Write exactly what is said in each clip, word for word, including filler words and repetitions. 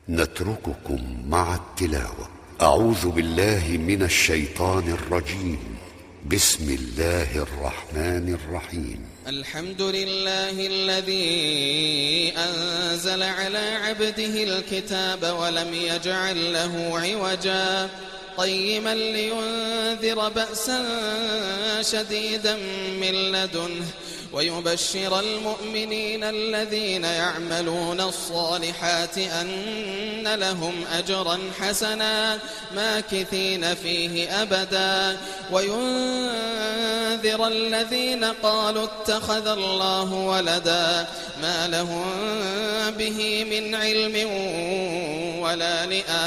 نترككم مع التلاوة. أعوذ بالله من الشيطان الرجيم. بسم الله الرحمن الرحيم. الحمد لله الذي أنزل على عبده الكتاب ولم يجعل له عوجا قيما لينذر بأسا شديدا من لدنه ويبشر المؤمنين الذين يعملون الصالحات أن لهم أجرا حسنا ماكثين فيه أبدا وينذر الذين قالوا اتخذ الله ولدا ما لهم به من علم ولا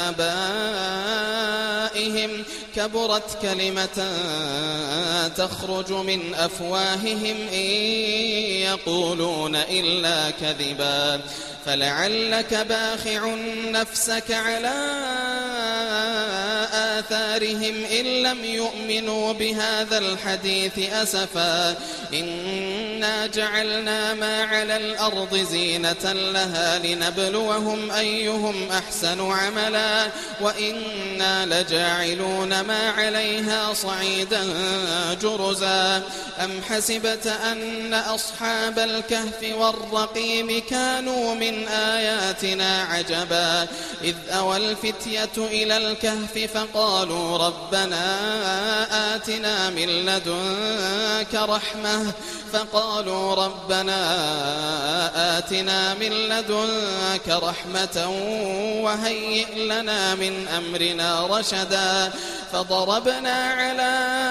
لآبائهم كبرت كلمة تخرج من أفواههم إن يقولون إلا كذبا فلعلك باخع نفسك على آثارهم إن لم يؤمنوا بهذا الحديث أسفا إنا جعلنا ما على الأرض زينة لها لنبلوهم أيهم أحسن عملا وإنا لجاعلون ما عليها صعيدا جرزا أم حسبت أن أصحاب الكهف والرقيم كانوا من آياتنا عجبا إذ أوى الفتية إلى الكهف فقالوا ربنا آتنا من لدنك رحمة فقالوا ربنا آتنا من لدنك رحمة وهيئ لنا من أمرنا رشدا فضربنا على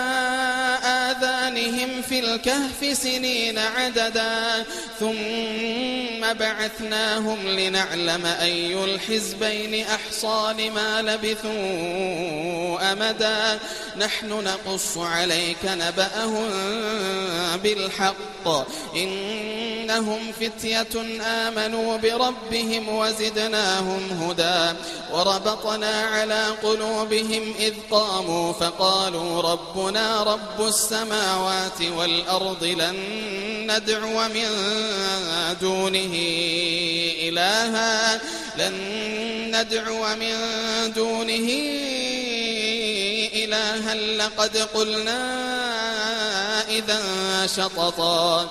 آذانهم في الكهف سنين عددا ثم بعثناهم لنعلم أي الحزبين أحصى لما لبثوا أمدا نحن نقص عليك نبأهم بالحق إنهم فتية آمنوا بربهم وزدناهم هدى وربطنا على قلوبهم إذ قاموا فقالوا ربنا رب السماوات والأرض لن ندعو من دونه إلها لن ندعو من دونه إلها لقد قلنا إذا شططا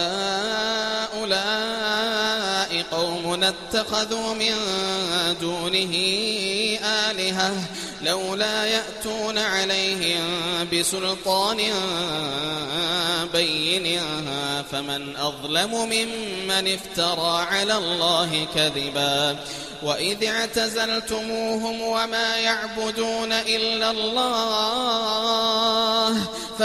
هؤلاء قوم اتخذوا من دونه آلهة لولا يأتون عليهم بسلطان بين فمن أظلم ممن افترى على الله كذبا وإذ اعتزلتموهم وما يعبدون إلا الله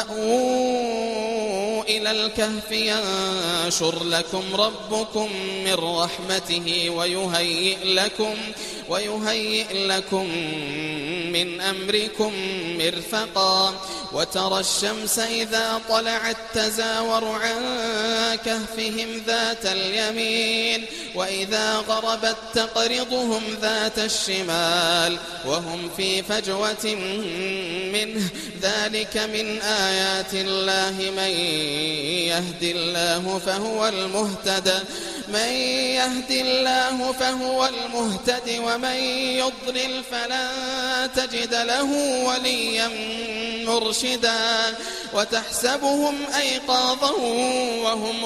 فأووا إلى الكهف ينشر لكم ربكم من رحمته ويهيئ لكم ويهيئ لكم من أمركم مرفقا وترى الشمس إذا طلعت تزاور عن كهفهم ذات اليمين وإذا غربت تقرضهم ذات الشمال وهم في فجوة منه ذلك من آيات الله من يهد الله فهو المهتد من يهد الله فهو المهتد ومن يضلل فلن تجد له وليا مرشدا وتحسبهم أيقاظا وهم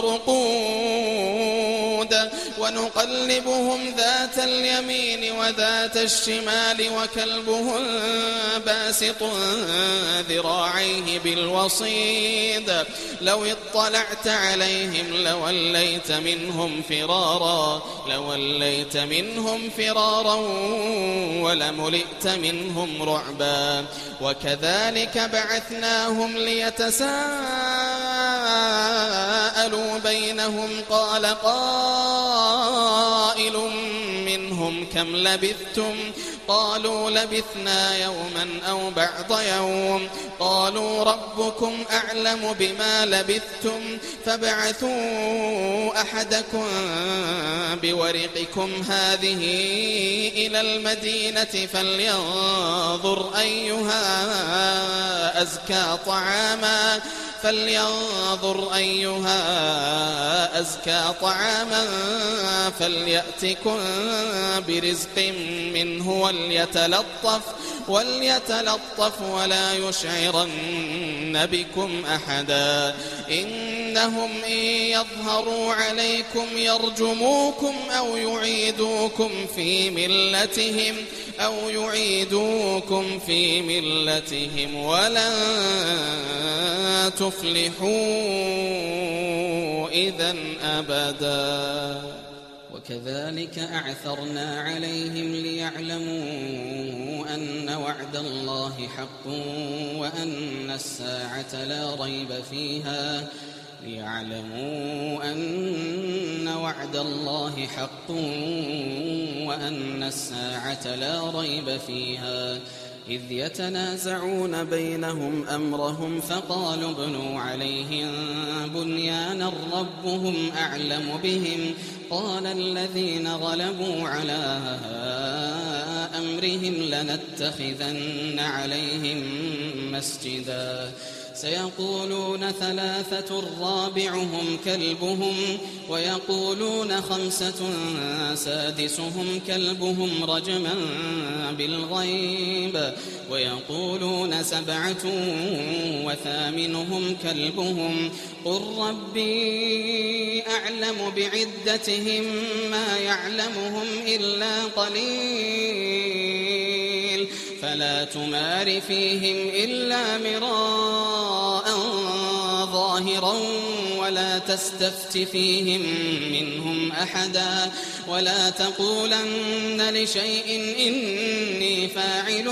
رقود ونقلبهم ذات اليمين وذات الشمال وكلبهم باسط ذراعيه بالوصيد لو اطلعت عليهم لوليت منهم فرارا لوليت منهم فرارا ولملئت منهم رعبا وكذلك بعثناهم ليتساءلوا بينهم قال قائل منهم كم لبثتم قالوا لبثنا يوما أو بعض يوم قالوا ربكم أعلم بما لبثتم فابعثوا أحدكم بورقكم هذه إلى المدينة فلينظر أيها أزكى طعاما فلينظر أيها أزكى طعاما فليأتكم برزق منه وليتلطف وليتلطف ولا يشعرن بكم أحدا إنهم إن يظهروا عليكم يرجموكم أو يعيدوكم في ملتهم أو يعيدوكم في ملتهم ولن تفلحوا إذا أبدا. وكذلك أعثرنا عليهم ليعلموا أن وعد الله حق وأن الساعة لا ريب فيها ليعلموا أن وعد الله حق وأن الساعة لا ريب فيها إذ يتنازعون بينهم أمرهم فقالوا ابنوا عليهم بنيانا ربهم أعلم بهم قال الذين غلبوا على أمرهم لنتخذن عليهم مسجدا سيقولون ثلاثة رابعهم كلبهم ويقولون خمسة سادسهم كلبهم رجما بالغيب ويقولون سبعة وثامنهم كلبهم قل ربي أعلم بعدتهم ما يعلمهم إلا قليل فلا تمار فيهم إلا مراء ظاهرا ولا تستفت فيهم منهم أحدا ولا تقولن لشيء إني فاعل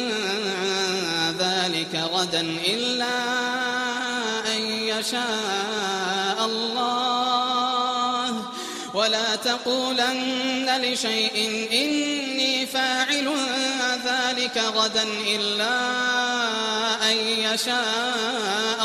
ذلك غدا إلا أن يشاء الله ولا تقولن لشيء إني فاعل ذلك غدا إلا أن يشاء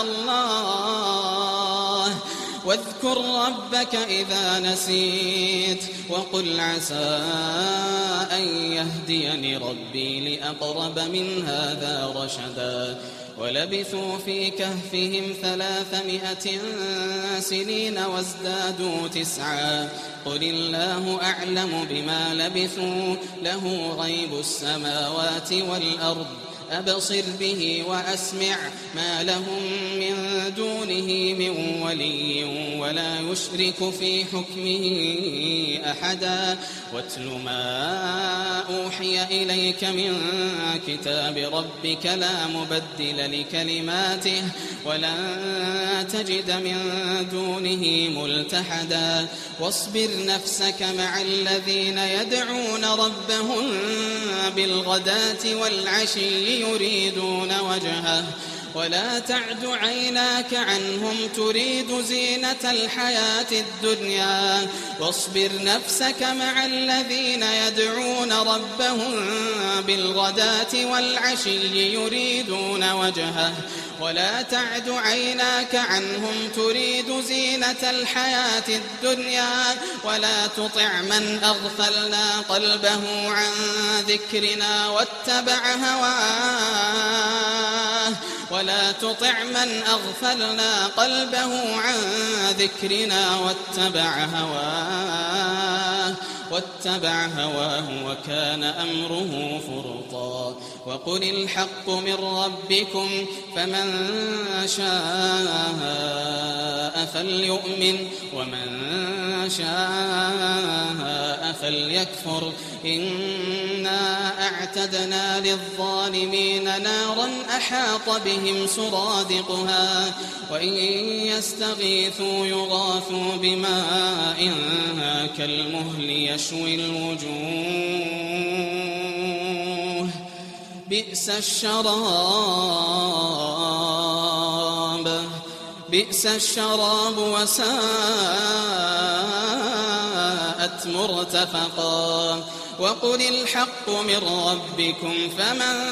الله واذكر ربك إذا نسيت وقل عسى أن يهديني ربي لأقرب من هذا رشدا ولبثوا في كهفهم ثلاثمائة سنين وازدادوا تسعا قل الله أعلم بما لبثوا له غيب السماوات والأرض أبصر به وأسمع ما لهم من دونه من ولي ولا يشرك في حكمه أحدا واتل ما أوحي إليك من كتاب ربك لا مبدل لكلماته ولن تجد من دونه ملتحدا واصبر نفسك مع الذين يدعون ربهم بالغداة والعشي يريدون وجهه ولا تعد عيناك عنهم تريد زينة الحياة الدنيا واصبر نفسك مع الذين يدعون ربهم بالغداة والعشي يريدون وجهه ولا تعد عيناك عنهم تريد زينة الحياة الدنيا ولا تطع من أغفلنا قلبه عن ذكرنا واتبع هواه ولا تطع من أغفلنا قلبه عن ذكرنا واتبع هواه واتبع هواه وكان أمره فرطا وقل الحق من ربكم فمن شاء فليؤمن ومن شاء فليكفر إنا أعتدنا للظالمين نارا أحاط بهم سرادقها وإن يستغيثوا يغاثوا بماء كالمهل يشوي الوجوه بئس الشراب بئس الشراب وساءت مرتفقا وقل الحق من ربكم فمن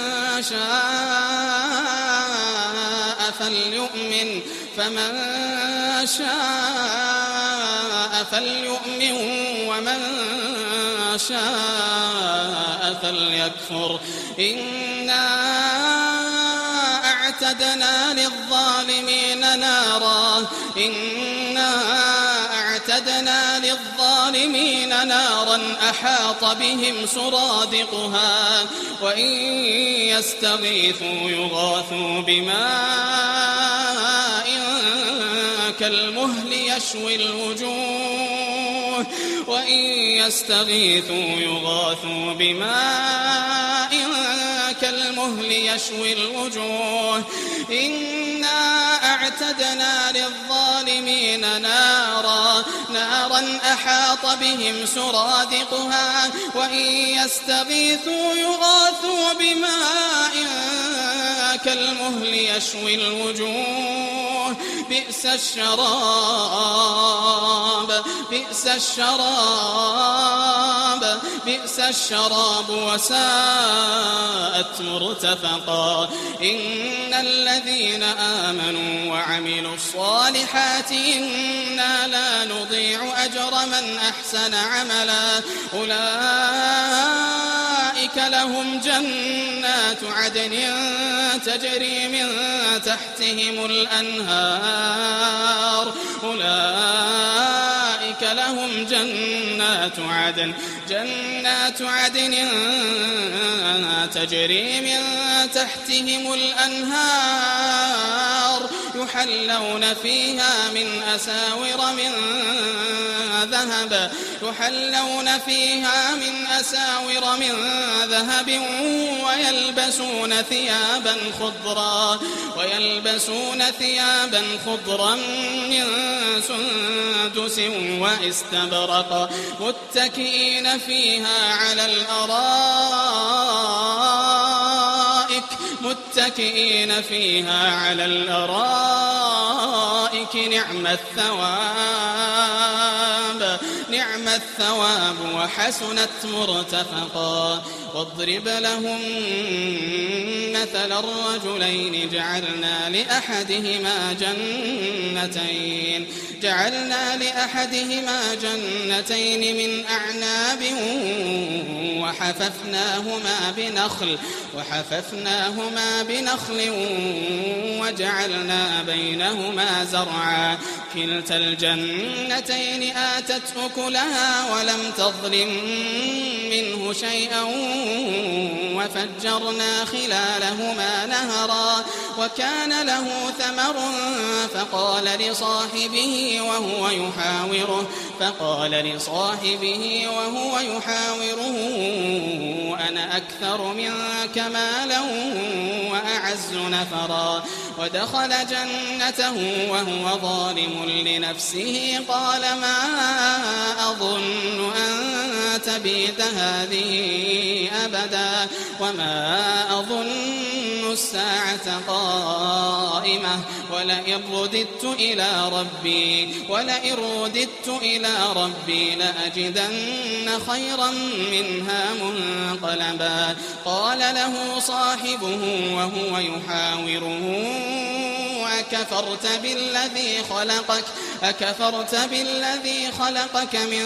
شاء فليؤمن فمن شاء فليؤمن ومن شاء فليكفر إنا أعتدنا للظالمين نارا إنا أعتدنا للظالمين نارا أحاط بهم سرادقها وإن يستغيثوا يغاثوا بماء كالمهل يشوي الوجوه وإن يستغيثوا يغاثوا بماء كالمهل يشوي الوجوه إنا أعتدنا للظالمين نارا نارا أحاط بهم سرادقها وإن يستغيثوا يغاثوا بماء كالمهل يشوي الوجوه بئس الشراب بئس الشراب بئس الشراب وساءت مرتفقا إن الذين آمنوا وعملوا الصالحات إنا لا نضيع أجر من أحسن عملا أولئك لهم جنات عدن تجري من تحتهم الأنهار أولئك لهم جنات عدن جنات عدن تجري من تحتهم الأنهار يحلون فيها من أساور من ذهب يحلون فيها من أساور من ذهب ويلبسون ثيابا خضرا ويلبسون ثيابا خضرا من سندس واستبرق متكئين فيها على الأرائك متكئين فيها على الأرائك نعم الثواب نعم الثواب وحسنت مرتفقا واضرب لهم مثل الرجلين جعلنا لأحدهما جنتين جعلنا لأحدهما جنتين من أعناب وحففناهما بنخل وحففناهما بنخل وجعلنا بينهما زرعا كلتا الجنتين آتت أكلها ولم تظلم منه شيئا وفجرنا خلالهما نهرا وكان له ثمر فقال لصاحبه وهو يحاوره فقال لصاحبه وهو يحاوره أنا أكثر منك مالا وأعز نفرا ودخل جنته وهو ظالم لنفسه قال ما أظن أن تبيد هذه أبدا وما أظن الساعة قائمة ولئن رددت إلى ربي ولئن رددت إلى ربي لأجدن خيرا منها منقلبا قال له صاحبه وهو يحاوره أكفرت بالذي خلقك أكفرت بالذي خلقك من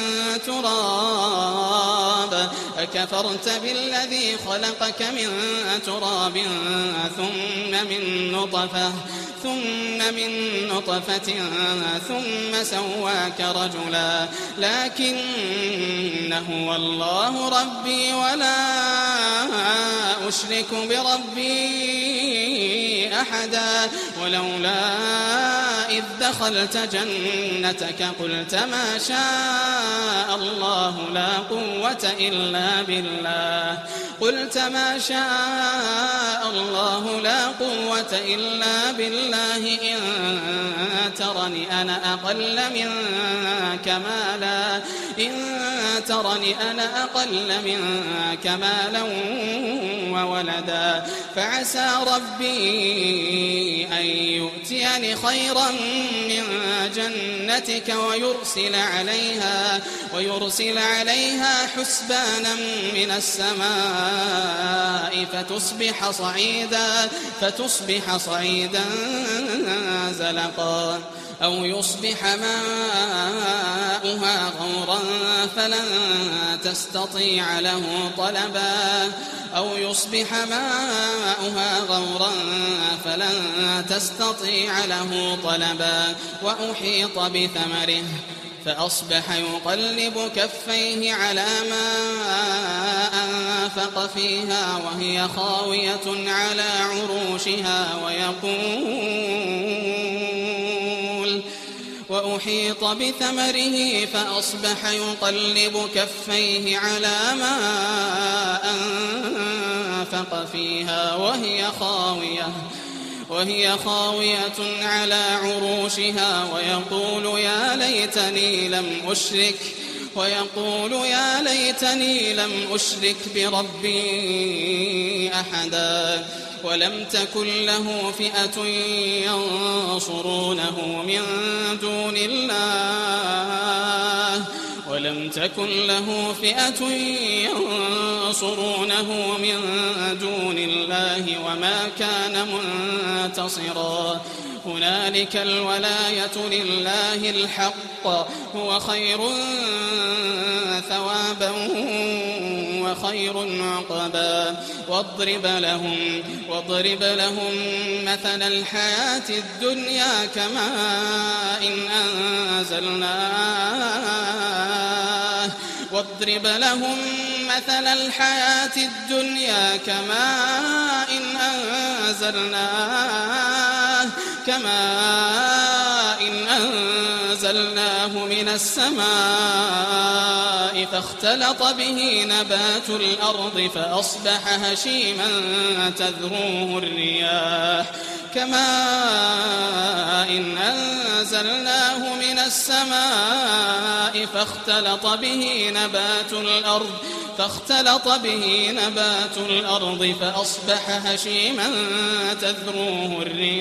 تراب أكفرت بالذي خلقك من تراب ثم من نطفة ثم من نطفة ثم سواك رجلا لكن هو الله ربي ولا أشرك بربي أحدا ولولا إذ دخلت جنتك قلت ما شاء الله لا قوة إلا بالله قلت ما شاء الله لا قوة إلا بالله إن ترني أنا أقل منك مالا إن ترني أنا أقل منك مالا وولدا فعسى ربي أن يؤتيني خيرا من جنتك ويرسل عليها ويرسل عليها حسبانا من السماء فتصبح صعيدا فتصبح صعيدا زلقا أو يصبح ماؤها غورا فلن تستطيع له طلبا أو يصبح ماؤها غورا فلن تستطيع له طلبا وأحيط بثمره فأصبح يقلب كفيه على ما أنفق فيها وهي خاوية على عروشها ويقول وأحيط بثمره فأصبح يقلب كفيه على ما أنفق فيها وهي خاوية وهي خاوية على عروشها ويقول يا ليتني لم أشرك ويقول يا ليتني لم أشرك بربي أحدا ولم تكن له فئة ينصرونه من دون الله ولم تكن له فئة ينصرونه من دون الله وما كان منتصرا هنالك الولاية لله الحق هو خير ثوابا وخير عقبا واضرب لهم واضرب لهم مثل الحياة الدنيا كماء إن أنزلناه واضرب لهم مثل الحياة الدنيا كماء إن أنزلناه كماء إن أنزلناه من السماء فاختلط به نبات الأرض فأصبح هشيما تذروه الرياح كماء إن أنزلناه من السماء فاختلط به نبات الأرض فاختلط به نبات الأرض فأصبح هشيما تذروه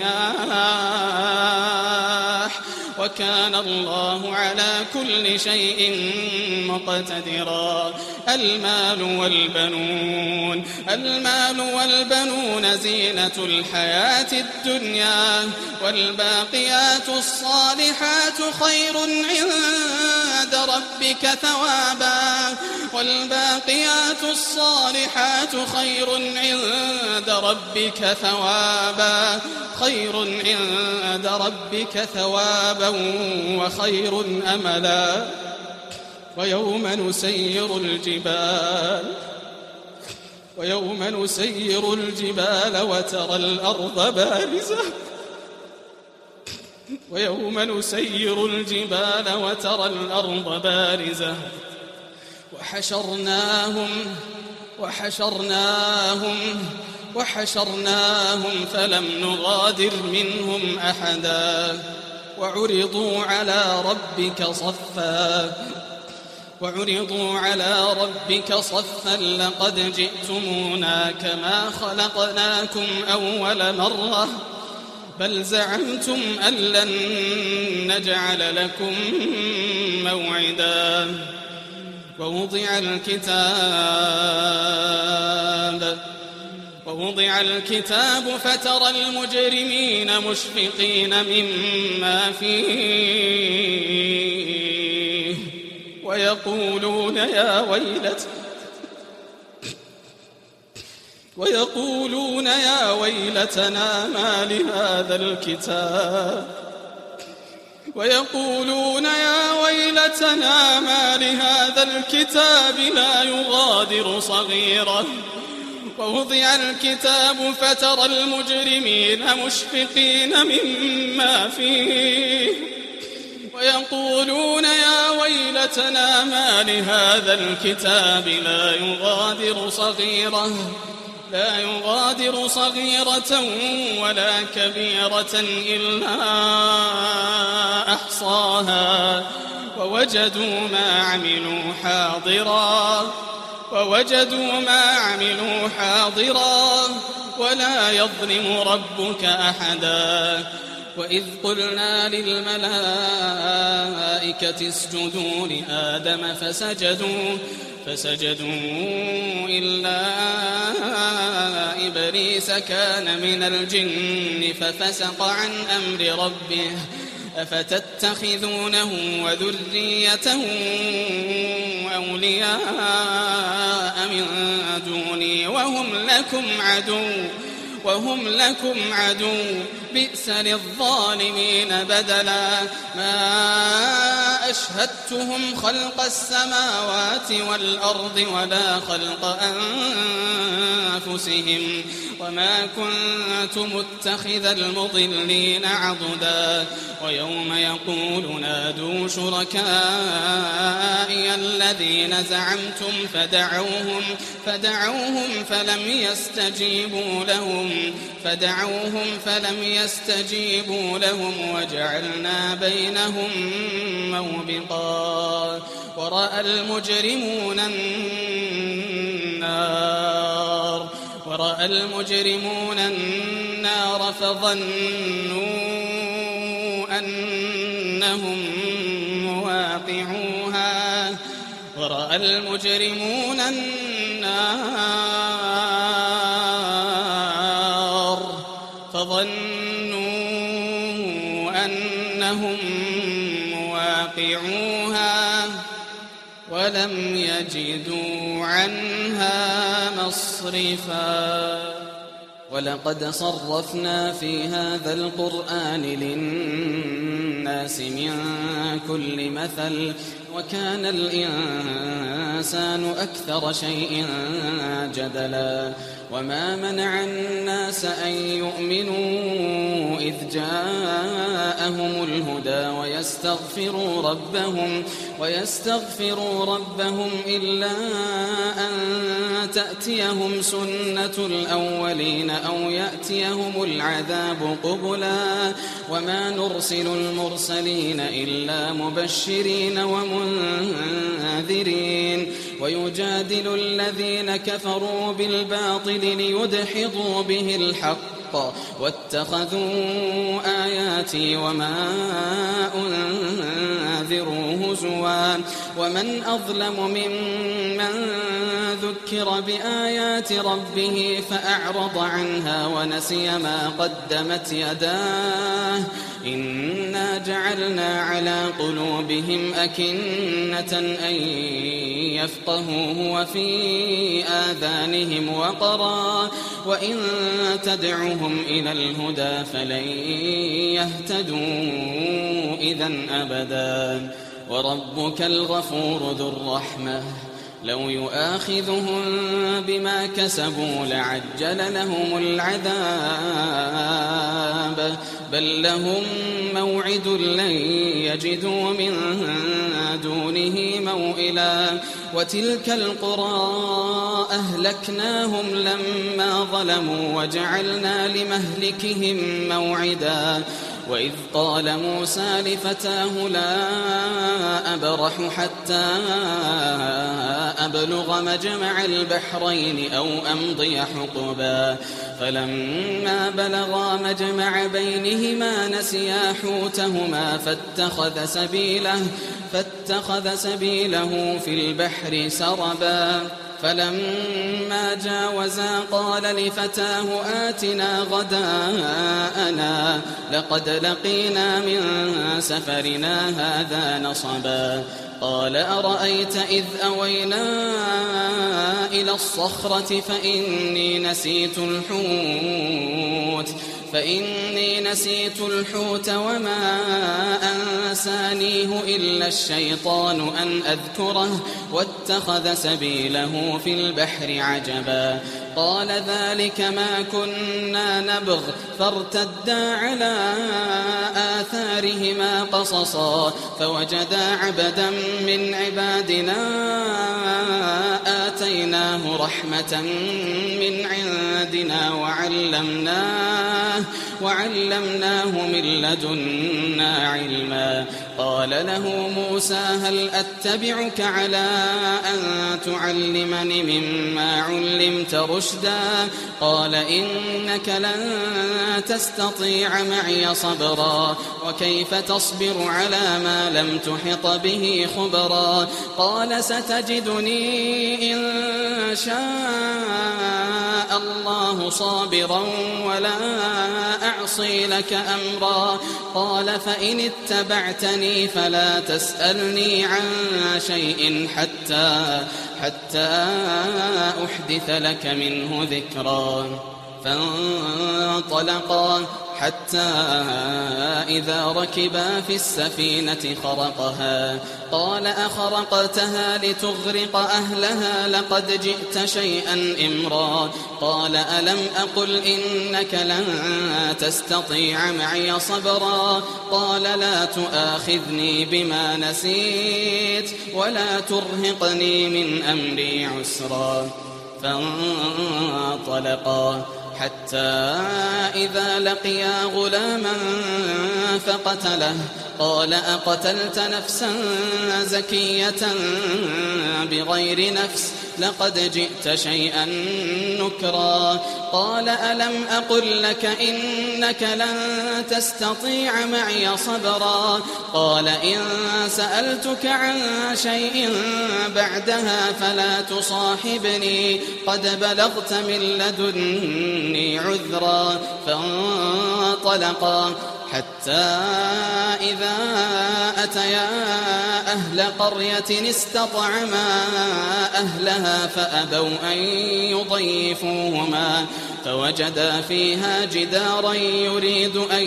الرياح وكان الله على كل شيء مقتدرا المال والبنون المال والبنون زينة الحياة الدنيا والباقيات الصالحات خير عند ربك ثوابا والباقيات الصالحات خير عند ربك ثوابا خير عند ربك ثوابا وخير أملا ويوم نسير الجبال ويوم نسير الجبال وترى الأرض بارزة ويوم نسير الجبال وترى الأرض بارزة وحشرناهم وحشرناهم وحشرناهم فلم نغادر منهم أحدا وعرضوا على ربك صفا وعرضوا على ربك صفا لقد جئتمونا كما خلقناكم أول مرة بل زعمتم أن لن نجعل لكم موعدا ووضع الكتاب ووضع الكتاب فترى المجرمين مشفقين مما فيه ويقولون يا ويلت ويقولون يا ويلتنا ما لهذا الكتاب ويقولون يا ويلتنا ما لهذا الكتاب لا يغادر صغيرة ووضع الكتاب فترى المجرمين مشفقين مما فيه ويقولون يا ويلتنا ما لهذا الكتاب لا يغادر صغيرة لا يغادر صغيرة ولا كبيرة إلا أحصاها ووجدوا ما عملوا حاضرا ووجدوا ما عملوا حاضرا ولا يظلم ربك أحدا وإذ قلنا للملائكة اسجدوا لآدم فسجدوا فسجدوا إلا إبليس كان من الجن ففسق عن أمر ربه أفتتخذونه وذريته أولياء من دوني وهم لكم عدو وهم لكم عدو بئس للظالمين بدلا ما أشهدتهم خلق السماوات والأرض ولا خلق أنفسهم وما كنت متخذ المضلين عضدا ويوم يقول نادوا شركائي الذين زعمتم فدعوهم فدعوهم فلم يستجيبوا لهم فدعوهم فلم يستجيبوا لهم وجعلنا بينهم موبقا ورأى المجرمون النار ورأى المجرمون النار فظنوا أنهم مواقعوها ورأى المجرمون النار فظنوا أنهم مواقعوها ولم يجدوا عنها مصرفا ولقد صرفنا في هذا القرآن للناس من كل مثل وكان الإنسان أكثر شيء جدلا وما منع الناس أن يؤمنوا إذ جاءهم الهدى ويستغفروا ربهم ويستغفروا ربهم إلا أن تأتيهم سنة الأولين أو يأتيهم العذاب قبلا وما نرسل المرسلين إلا مبشرين ومنذرين ويجادل الذين كفروا بالباطل ليدحضوا به الحق واتخذوا آياتي وما أنذروا هزوا ومن أظلم ممن ذكر بآيات ربه فأعرض عنها ونسي ما قدمت يداه إنا جعلنا على قلوبهم أكنة أن يفقهوه وفي آذانهم وقرا وإن تدعهم إلى الهدى فلن يهتدوا إذن أبدا وربك الغفور ذو الرحمة لو يؤاخذهم بما كسبوا لعجل لهم العذاب بل لهم موعد لن يجدوا من دونه موئلا وتلك القرى أهلكناهم لما ظلموا وجعلنا لمهلكهم موعدا وإذ قال موسى لفتاه لا أبرح حتى أبلغ مجمع البحرين أو أمضي حقبا فلما بلغا مجمع بينهما نسيا حوتهما فاتخذ سبيله فاتخذ سبيله في البحر سربا فلما جاوزا قال لفتاه آتنا غداءنا لقد لقينا من سفرنا هذا نصبا قال أرأيت إذ أوينا إلى الصخرة فإني نسيت الحوت فإني نسيت الحوت وما أنسانيه إلا الشيطان أن أذكره واتخذ سبيله في البحر عجبا قال ذلك ما كنا نبغ فارتدا على آثارهما قصصا فوجدا عبدا من عبادنا آتيناه رحمة من عندنا وعلمناه وعلمناه من لدنا علما قال له موسى هل أتبعك على أن تعلمني مما علمت رشدا قال إنك لن تستطيع معي صبرا وكيف تصبر على ما لم تحط به خبرا قال ستجدني إن شاء الله صابرا ولا أعصي لك أمرا. قال فإن اتبعتني فلا تسألني عن شيء حتى, حتى أحدث لك منه ذكرا. فانطلقا حتى إذا ركبا في السفينة خرقها قال أخرقتها لتغرق أهلها لقد جئت شيئا إمرا. قال ألم أقل إنك لن تستطيع معي صبرا. قال لا تؤاخذني بما نسيت ولا ترهقني من أمري عسرا. فانطلقا حتى إذا لقيا غلاما فقتله قال أقتلت نفسا زكية بغير نفس لقد جئت شيئا نكرا. قال ألم أقل لك إنك لن تستطيع معي صبرا. قال إن سألتك عن شيء بعدها فلا تصاحبني قد بلغت من لدني عذرا. فانطلقا حتى إذا أتيا أهل قرية استطعما أهلها فأبوا أن يضيفوهما فوجدا فيها جدارا يريد أن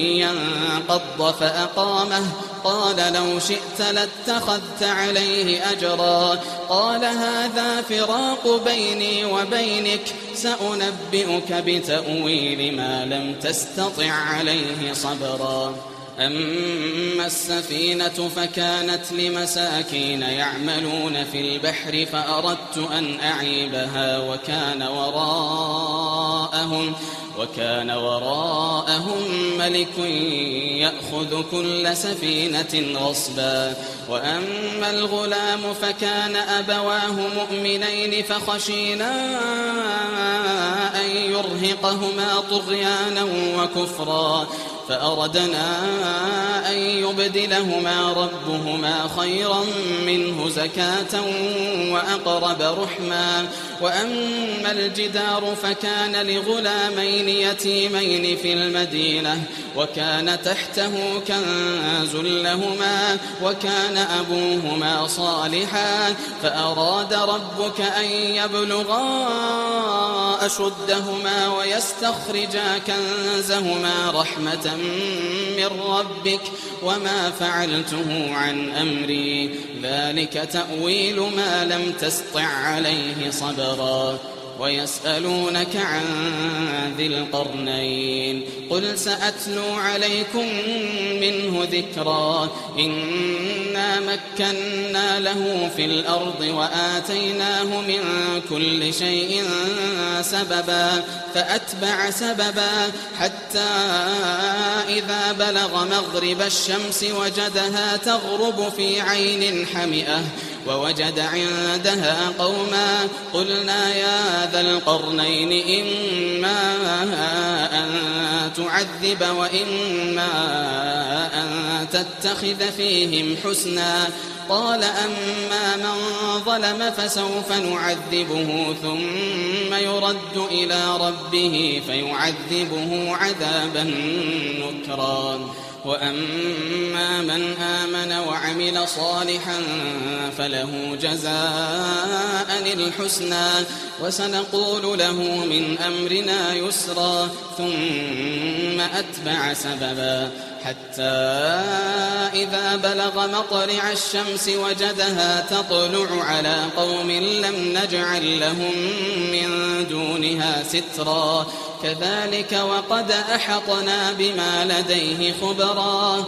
ينقض فأقامه. قال لو شئت لاتخذت عليه أجرا. قال هذا فراق بيني وبينك سأنبئك بتأويل ما لم تستطع عليه صبرا. أما السفينة فكانت لمساكين يعملون في البحر فأردت أن أعيبها وكان وراءهم وكان وراءهم ملك يأخذ كل سفينة غصبا. وأما الغلام فكان أبواه مؤمنين فخشينا أن يرهقهما طغيانا وكفرا فأردنا أن يبدلهما ربهما خيرا منه زكاة وأقرب رحما. وأما الجدار فكان لغلامين يتيمين في المدينة وكان تحته كنز لهما وكان أبوهما صالحا فأراد ربك أن يبلغا أشدهما ويستخرجا كنزهما رحمة من ربك وما فعلته عن أمري ذلك تأويل ما لم تسطع عليه صبرا. ويسألونك عن ذي القرنين قل سأتلو عليكم منه ذكرا. إنا مكنا له في الأرض وآتيناه من كل شيء سببا فأتبع سببا حتى إذا بلغ مغرب الشمس وجدها تغرب في عين حمئة ووجد عندها قوما قلنا يا ذا القرنين إما أن تعذب وإما أن تتخذ فيهم حسنا. قال أما من ظلم فسوف نعذبه ثم يرد إلى ربه فيعذبه عذابا نكرا. وأما من آمن وعمل صالحا فله جزاء الحسنى وسنقول له من أمرنا يسرا. ثم أتبع سببا حتى إذا بلغ مطلع الشمس وجدها تطلع على قوم لم نجعل لهم من دونها سترا. كذلك وقد أحطنا بما لديه خبرا.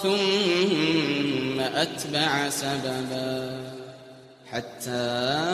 ثم أتبع سببا حتى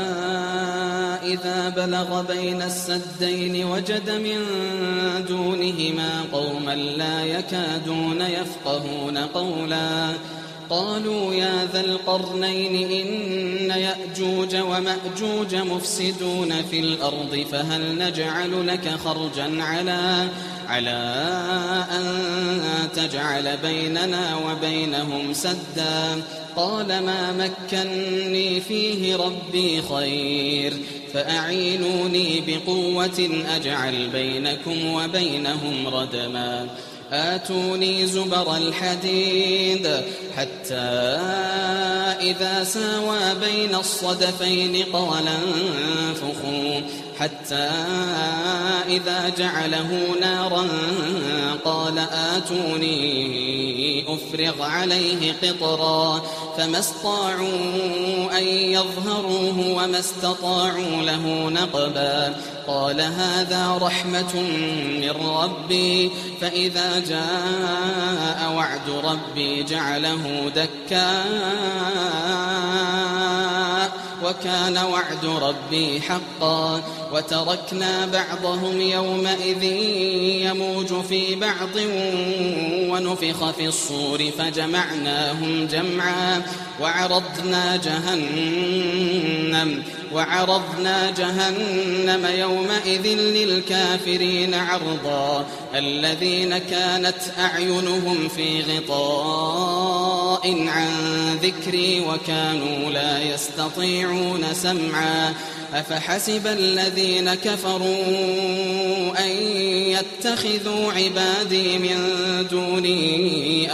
إذا بلغ بين السدين وجد من دونهما قوما لا يكادون يفقهون قولا. قالوا يا ذا القرنين إن يأجوج ومأجوج مفسدون في الأرض فهل نجعل لك خرجا على على أن تجعل بيننا وبينهم سدا. قال ما مكنني فيه ربي خير فأعينوني بقوة أجعل بينكم وبينهم ردما آتوني زبر الحديد حتى إذا ساوى بين الصدفين قال انفخوا حتى إذا جعله نارا قال آتوني أفرغ عليه قطرا فما استطاعوا أن يظهروه وما استطاعوا له نقبا قال هذا رحمة من ربي فإذا جاء وعد ربي جعله دكا وكان وعد ربي حقا وتركنا بعضهم يومئذ يموج في بعض ونفخ في الصور فجمعناهم جمعا وعرضنا جهنم وعرضنا جهنم يومئذ للكافرين عرضا الذين كانت أعينهم في غطاء عن ذكري وكانوا لا يستطيعون سمعا أفحسب الذين كفروا أن يتخذوا عبادي من دوني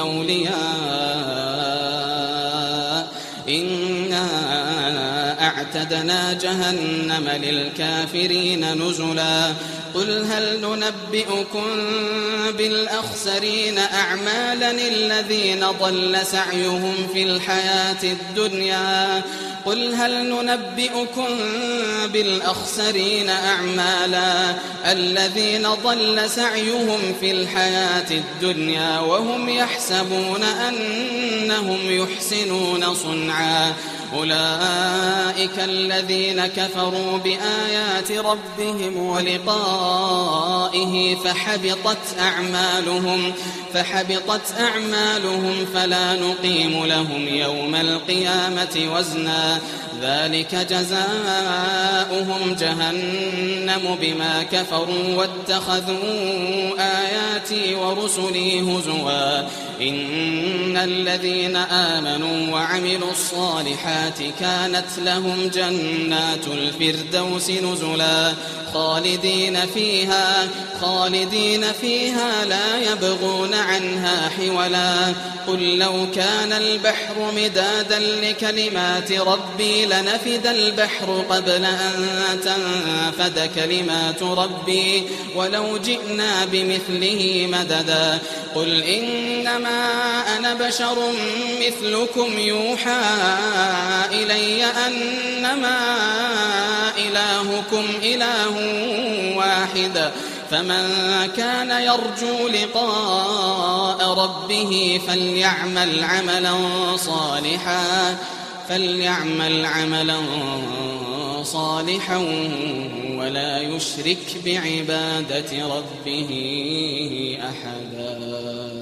أولياء إنا أعتدنا جهنم للكافرين نزلا قل هل ننبئكم بالأخسرين أعمالا الذين ضل سعيهم في الحياة الدنيا قل هل ننبئكم بالأخسرين أعمالا الذين ضل سعيهم في الحياة الدنيا وهم يحسبون أنهم يحسنون صنعا أولئك الذين كفروا بآيات ربهم ولقائه فحبطت أعمالهم فحبطت أعمالهم فلا نقيم لهم يوم القيامة وزنا ذلك جزاؤهم جهنم بما كفروا واتخذوا آياتي ورسلي هزوا إن الذين آمنوا وعملوا الصالحات كانت لهم جنات الفردوس نزلا خالدين فيها خالدين فيها لا يبغون عنها حولا قل لو كان البحر مدادا لكلمات ربي لنفد البحر قبل أن تنفد كلمات ربي ولو جئنا بمثله مددا قل إنما أنا بشر مثلكم يوحى إلي أنما إلهكم إله واحد فمن كان يرجو لقاء ربه فليعمل عملا صالحا فليعمل عملا صالحا ولا يشرك بعبادة ربه أحدا.